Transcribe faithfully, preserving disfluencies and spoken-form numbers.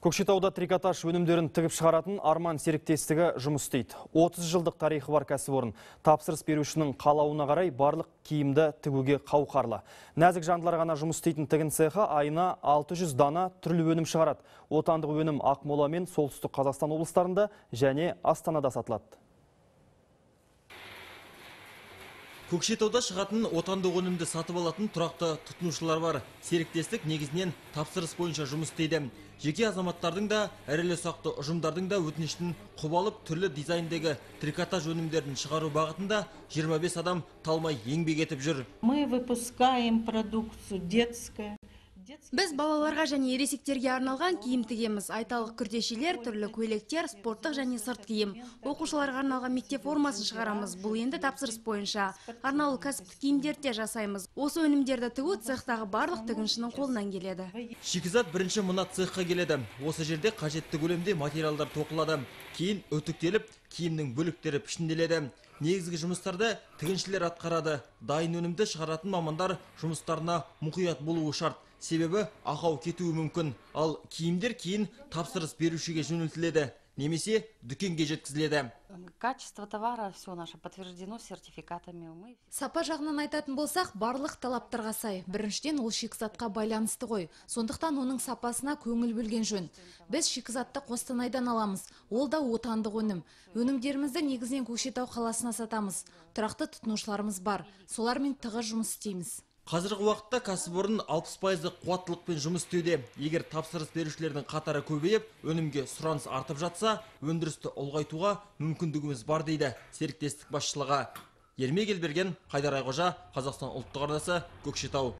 Көкшетауда трикотаж өнімдерін тігіп шығаратын Арман серіктестігі жұмыс істейді. отыз жылдық тарихы бар кәсіпорын. Тапсырыс берушінің қалауына қарай барлық киімді тігуге қауқарлы. Нәзік жандылар ғана жұмыс істейтін тігін цехы айына алты жүз дана түрлі өнім шығарады. Отандық өнім Ақмола мен Солтүстік Қазақстан облыстарында және Астанада сатылады. Көкшетауда шығатын отандық өнімді сатып алатын тұрақты тұтынушылар бар. Серіктестік негізінен тапсырыс бойынша жұмыс істейді. Жеке азаматтардың да, ірілі ұсақты ұжымдардың да өтінішін құбалып түрлі дизайндегі трикотаж өнімдерін шығару бағытында жиырма бес адам талмай еңбек етіп жүр. Мы выпускаем продукцию детская. Біз балаларға және ересектерге арналған киім тігеміз. Айталық күртешелер, түрлі көйлектер, спорттық және сырт киім. Оқушыларға арналған мектеп формасын шығарамыз. Бұл енді тапсырыс бойынша. Арнаулы кәсіптік киімдерді де жасаймыз. Осы өнімдерді тігу цехтағы барлық тігіншінің қолынан келеді. Шикізат бірінші мына цехқа келеді. Осы жерде қажетті көлемде материалдар тоқылады. Кейін өтіктеліп, киімнің бөліктері пішінделеді. Негізгі жұмыстарды тігіншілер атқарады. Дайын өнімді шығаратын мамандар жұмыстарына мұқият болуы шарт. Себебі ақау кетуі мүмкін. Ал киімдер кейін тапсырыс берушіге жөнелтіледі, немесе дүкенге жеткізіледі. Качество товара все наше подтверждено сертификатами. Сапа жағынан айтатын болсақ, барлық талаптарға сай. Біріншіден ол шикізатқа байланысты ғой. Сондықтан оның сапасына көңіл бөлген жөн. Біз шикізатты Қостанайдан аламыз. Ол да отандық өнім. Өнімдерімізді негізінен Көкшетау қаласына сатамыз. Тұрақты тұтынушыларымыз бар. Солармен тығыз жұмыс істейміз. Қазіргі уақытта кәсіпорын алпыс пайыздық қуаттылықпен жұмыс істеуде. Егер тапсырыс берушілердің қатары көбейіп, өнімге сұраныс артып жатса, өндірісті ұлғайтуға мүмкіндігіміз бар дейді серіктестік басшылығы. Ермек Елберген, Қайдар Айқожа, Қазақстан ұлттық арнасы, Көкшетау.